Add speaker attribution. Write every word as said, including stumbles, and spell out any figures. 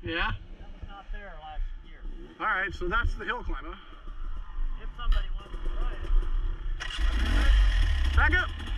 Speaker 1: Yeah?
Speaker 2: That was not there last year.
Speaker 1: Alright, so that's the hill climber.
Speaker 2: If somebody wants to try it.
Speaker 1: Back up!